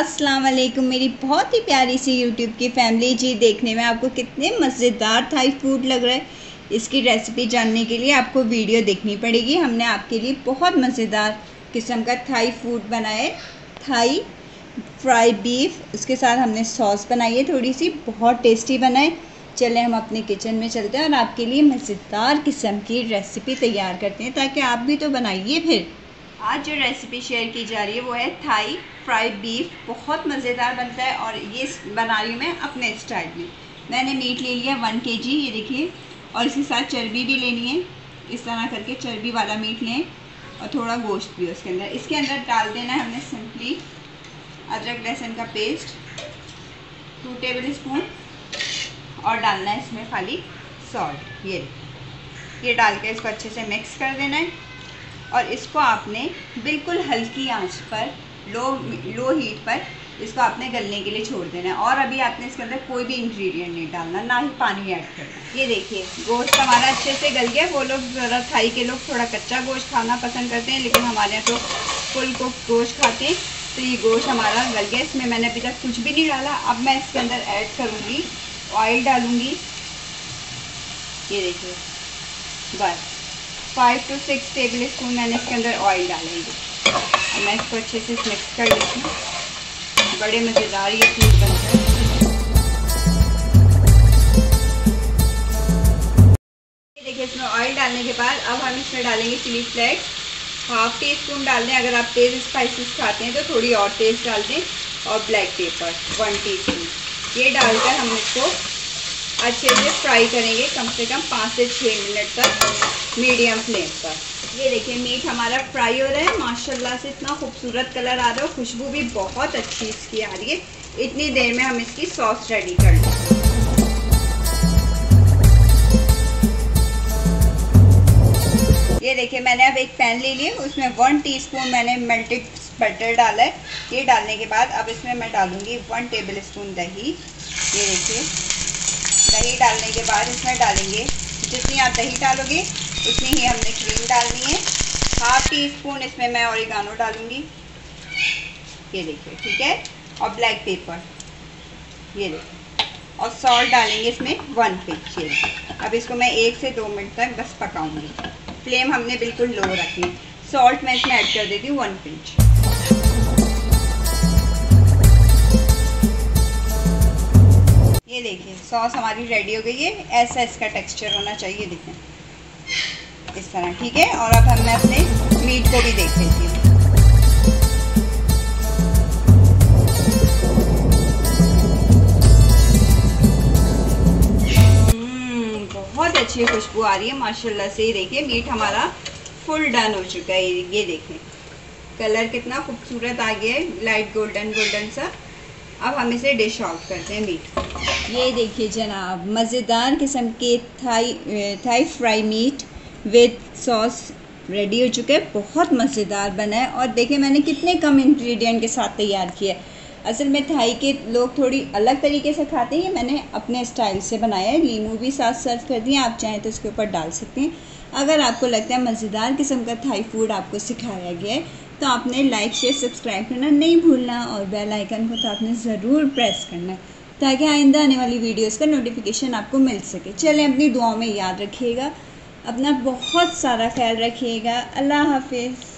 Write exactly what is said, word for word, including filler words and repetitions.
अस्सलाम वालेकुम मेरी बहुत ही प्यारी सी यूट्यूब की फैमिली जी। देखने में आपको कितने मज़ेदार थाई फूड लग रहा है, इसकी रेसिपी जानने के लिए आपको वीडियो देखनी पड़ेगी। हमने आपके लिए बहुत मज़ेदार किस्म का थाई फूड बनाया है, थाई फ्राई बीफ। उसके साथ हमने सॉस बनाई है थोड़ी सी, बहुत टेस्टी बनाए। चले हम अपने किचन में चलते हैं और आपके लिए मज़ेदार किस्म की रेसिपी तैयार करते हैं, ताकि आप भी तो बनाइए। फिर आज जो रेसिपी शेयर की जा रही है वो है थाई फ्राई बीफ। बहुत मज़ेदार बनता है और ये बना रही हूँ मैं अपने स्टाइल में। मैंने मीट ले लिया वन के जी, ये देखिए, और इसके साथ चर्बी भी लेनी है। इस तरह करके चर्बी वाला मीट लें और थोड़ा गोश्त भी उसके अंदर। इसके अंदर डाल देना है हमने सिंपली अदरक लहसुन का पेस्ट टू टेबल स्पून, और डालना है इसमें खाली सॉल्ट। ये ये डाल के इसको अच्छे से मिक्स कर देना है और इसको आपने बिल्कुल हल्की आंच पर, लो लो हीट पर इसको आपने गलने के लिए छोड़ देना है। और अभी आपने इसके अंदर कोई भी इंग्रेडिएंट नहीं डालना, ना ही पानी ऐड करना। ये देखिए गोश्त हमारा अच्छे से गल गया। वो लोग ज़रा थाई के लोग थोड़ा कच्चा गोश्त खाना पसंद करते हैं, लेकिन हमारे यहाँ तो फुल कुक गोश्त खाते हैं। तो ये गोश्त हमारा गल गया। इसमें मैंने अभी तक कुछ भी नहीं डाला। अब मैं इसके अंदर ऐड करूँगी ऑयल, डालूँगी। ये देखिए बस five to six tablespoon मैंने इसके अंदर ऑयल डालेंगे और मैं इसको अच्छे से मिक्स कर लेती हूँ। बड़े मज़ेदार ये फूड बनता है। देखिए इसमें ऑयल डालने के बाद अब हम इसमें डालेंगे chilli flakes, half teaspoon डाल दें। अगर आप तेज़ स्पाइसेस खाते हैं तो थोड़ी और तेज़ डाल दें। और black pepper one teaspoon, ये डालकर हम इसको अच्छे से फ्राई करेंगे कम से कम पाँच से छः मिनट तक मीडियम फ्लेम पर। ये देखिए मीट हमारा फ्राई हो रहा है माशाल्लाह से। इतना खूबसूरत कलर आ रहा है, खुशबू भी बहुत अच्छी इसकी आ रही है। इतनी देर में हम इसकी सॉस रेडी कर लें। ये देखिए मैंने अब एक पैन ले लिया, उसमें वन टीस्पून मैंने मेल्टेड बटर डाला है। ये डालने के बाद अब इसमें मैं डालूँगी वन टेबल स्पून दही। ये देखिए दही डालने के बाद इसमें डालेंगे, जितनी आप दही डालोगे उतनी ही हमने क्रीम डालनी है। हाफ टी स्पून इसमें मैं ऑरिगानो डालूंगी, ये देखिए, ठीक है। और ब्लैक पेपर, ये देखिए, और सॉल्ट डालेंगे इसमें वन पिंच। ये अब इसको मैं एक से दो मिनट तक बस पकाऊंगी। फ्लेम हमने बिल्कुल लो रखी। सॉल्ट मैं इसमें ऐड कर देती हूँ वन पिंच। ये देखिए सॉस हमारी रेडी हो गई है। ऐसा इसका टेक्सचर होना चाहिए, देखें इस तरह, ठीक है। और अब हम मैं अपने मीट को भी देख लेती हूँ। बहुत अच्छी खुशबू आ रही है माशाल्लाह से। देखिए मीट हमारा फुल डन हो चुका है। ये देखें कलर कितना खूबसूरत आ गया है, लाइट गोल्डन गोल्डन सा। अब हम इसे डिश आउट करते हैं मीट। ये देखिए जनाब मज़ेदार किस्म के Thai Thai fry meat with sauce ready हो चुके हैं। बहुत मज़ेदार बना है। और देखिए मैंने कितने कम इंग्रेडिएंट के साथ तैयार किया है। असल में थाई के लोग थोड़ी अलग तरीके से खाते हैं, मैंने अपने स्टाइल से बनाया है। लीमू भी साथ सर्व कर दिए, आप चाहें तो इसके ऊपर डाल सकते हैं। अगर आपको लगता है मज़ेदार किस्म का थाई फूड आपको सिखाया गया है तो आपने लाइक शेयर सब्सक्राइब करना नहीं भूलना, और बेल आइकन को तो आपने ज़रूर प्रेस करना है, ताकि आइंदा आने वाली वीडियोस का नोटिफिकेशन आपको मिल सके। चलें अपनी दुआओं में याद रखिएगा, अपना बहुत सारा ख्याल रखिएगा। अल्लाह हाफिज़।